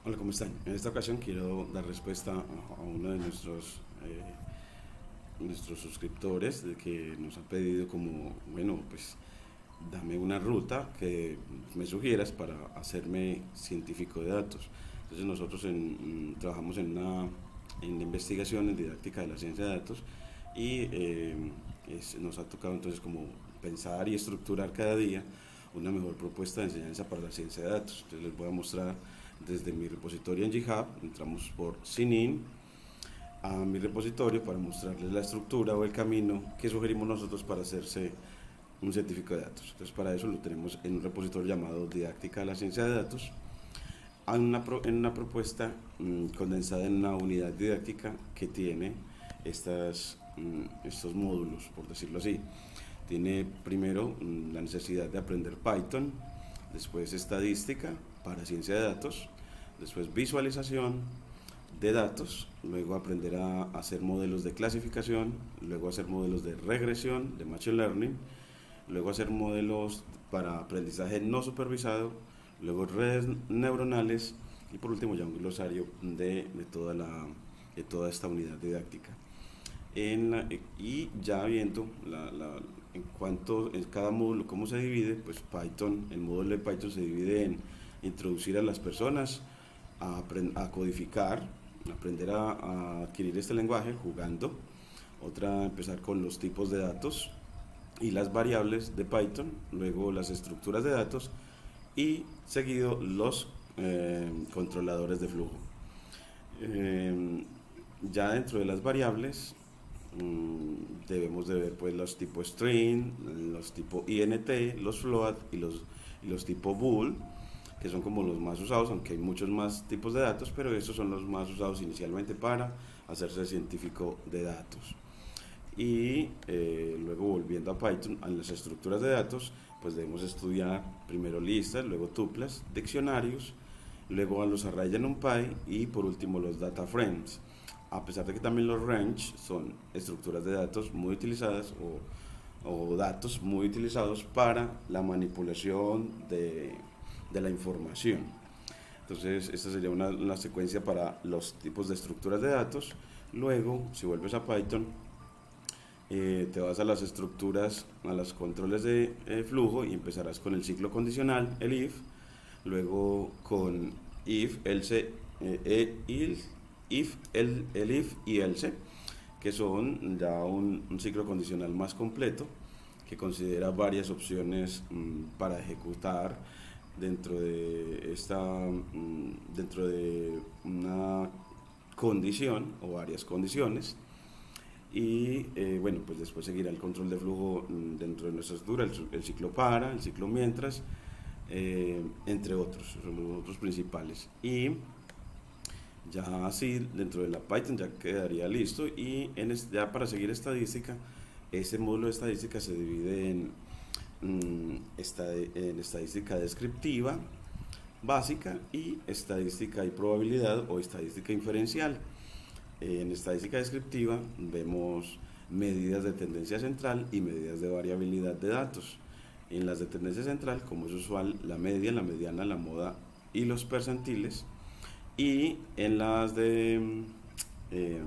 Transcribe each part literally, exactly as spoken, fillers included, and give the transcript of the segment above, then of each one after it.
Hola, ¿cómo están? En esta ocasión quiero dar respuesta a uno de nuestros, eh, nuestros suscriptores de que nos ha pedido como, bueno, pues dame una ruta que me sugieras para hacerme científico de datos. Entonces nosotros en- mm, trabajamos en una en investigación en didáctica de la ciencia de datos y eh, es- nos ha tocado entonces como pensar y estructurar cada día una mejor propuesta de enseñanza para la ciencia de datos. Entonces les voy a mostrar desde mi repositorio en GitHub, entramos por Sinin a mi repositorio para mostrarles la estructura o el camino que sugerimos nosotros para hacerse un científico de datos. Entonces para eso lo tenemos en un repositorio llamado Didáctica de la Ciencia de Datos, en una, pro, en una propuesta mmm, condensada en una unidad didáctica que tiene estas, mmm, estos módulos, por decirlo así. Tiene primero mmm, la necesidad de aprender Python, después estadística para ciencia de datos, después visualización de datos, luego aprender a hacer modelos de clasificación, luego hacer modelos de regresión, de machine learning, luego hacer modelos para aprendizaje no supervisado, luego redes neuronales y por último ya un glosario de, de, toda, la, de toda esta unidad didáctica. En la, y ya viendo la, la, en cuanto en cada módulo cómo se divide, pues Python, el módulo de Python se divide en introducir a las personas a, a codificar, aprender a, a adquirir este lenguaje jugando, otra empezar con los tipos de datos y las variables de Python, luego las estructuras de datos y seguido los eh, controladores de flujo. Eh, ya dentro de las variables mmm, debemos de ver pues los tipos string, los tipos int, los float y los, y los tipos bool, que son como los más usados, aunque hay muchos más tipos de datos, pero estos son los más usados inicialmente para hacerse científico de datos. Y eh, luego volviendo a Python, a las estructuras de datos, pues debemos estudiar primero listas, luego tuplas, diccionarios, luego a los array en NumPy y por último los data frames. A pesar de que también los range son estructuras de datos muy utilizadas o, o datos muy utilizados para la manipulación de, de la información. Entonces, esta sería una, una secuencia para los tipos de estructuras de datos. Luego, si vuelves a Python, eh, te vas a las estructuras, a los controles de eh, flujo y empezarás con el ciclo condicional, el if, luego con if, else, eh, el, if, el, el if y else, que son ya un, un ciclo condicional más completo que considera varias opciones mmm, para ejecutar dentro de esta mmm, dentro de una condición o varias condiciones y eh, bueno, pues después seguirá el control de flujo mmm, dentro de nuestra estructura, el, el, ciclo para, el ciclo mientras, eh, entre otros, son los otros principales. Y ya así dentro de la Python ya quedaría listo y en es, ya para seguir estadística, ese módulo de estadística se divide en, mmm, esta, en estadística descriptiva básica y estadística y probabilidad o estadística inferencial. En estadística descriptiva vemos medidas de tendencia central y medidas de variabilidad de datos. En las de tendencia central, como es usual, la media, la mediana, la moda y los percentiles. Y en las de eh,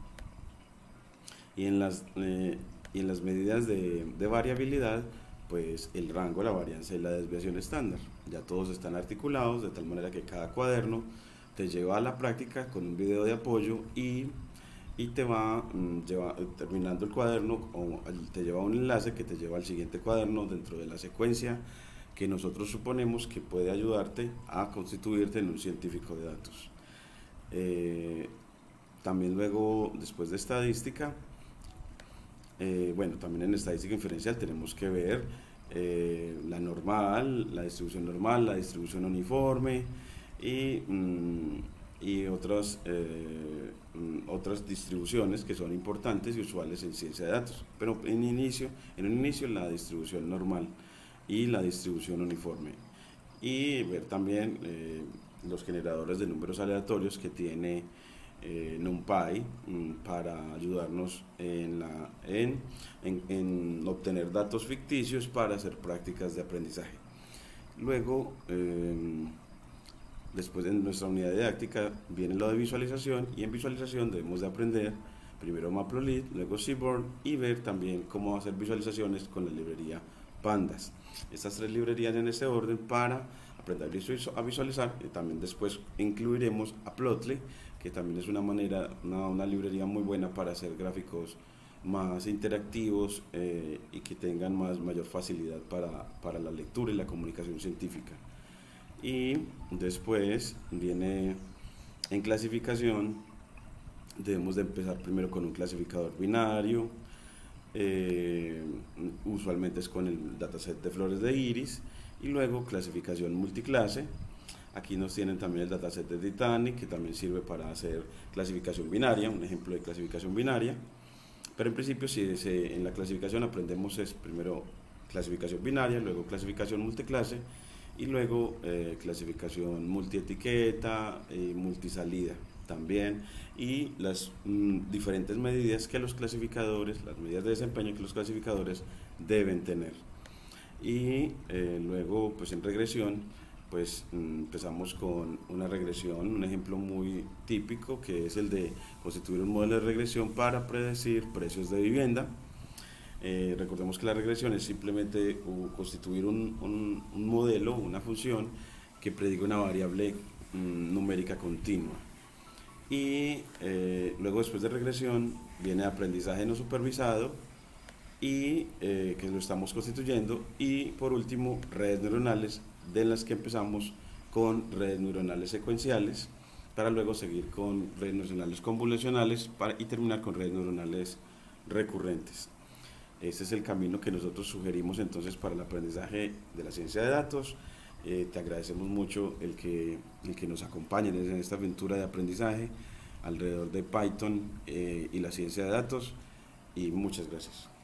y en las eh, y en las medidas de, de variabilidad, pues el rango, la varianza y la desviación estándar. Ya todos están articulados de tal manera que cada cuaderno te lleva a la práctica con un video de apoyo y, y te va mmm, lleva, terminando el cuaderno o te lleva a un enlace que te lleva al siguiente cuaderno dentro de la secuencia que nosotros suponemos que puede ayudarte a constituirte en un científico de datos. Eh, también luego, después de estadística, eh, bueno, también en estadística inferencial tenemos que ver eh, la normal, la distribución normal, la distribución uniforme y, mmm, y otras, eh, otras distribuciones que son importantes y usuales en ciencia de datos. Pero en, inicio, en un inicio la distribución normal y la distribución uniforme. Y ver también eh, los generadores de números aleatorios que tiene eh, NumPy mm, para ayudarnos en, la, en, en, en obtener datos ficticios para hacer prácticas de aprendizaje. Luego, eh, Después en nuestra unidad didáctica viene lo de visualización, y en visualización debemos de aprender primero Matplotlib, luego Seaborn, y ver también cómo hacer visualizaciones con la librería Pandas. Estas tres librerías en ese orden para aprender a visualizar. Y también después incluiremos a Plotly, que también es una manera, una, una librería muy buena para hacer gráficos más interactivos eh, y que tengan más, mayor facilidad para, para la lectura y la comunicación científica. Y después viene en clasificación, debemos de empezar primero con un clasificador binario, eh, usualmente es con el dataset de flores de iris, y luego clasificación multiclase. Aquí nos tienen también el dataset de Titanic, que también sirve para hacer clasificación binaria, un ejemplo de clasificación binaria. Pero en principio, si se, en la clasificación aprendemos es primero clasificación binaria, luego clasificación multiclase, y luego eh, clasificación multietiqueta y multisalida también, y las mm, diferentes medidas que los clasificadores, las medidas de desempeño que los clasificadores deben tener. Y eh, luego, pues en regresión, pues mm, empezamos con una regresión, un ejemplo muy típico que es el de constituir un modelo de regresión para predecir precios de vivienda. Eh, recordemos que la regresión es simplemente uh, constituir un, un, un modelo, una función que prediga una variable mm, numérica continua. Y eh, luego, después de regresión, viene aprendizaje no supervisado, y eh, que lo estamos constituyendo, y por último redes neuronales, de las que empezamos con redes neuronales secuenciales, para luego seguir con redes neuronales convolucionales para, y terminar con redes neuronales recurrentes. Ese es el camino que nosotros sugerimos entonces para el aprendizaje de la ciencia de datos. Eh, te agradecemos mucho el que, el que nos acompañen en esta aventura de aprendizaje alrededor de Python eh, y la ciencia de datos, y muchas gracias.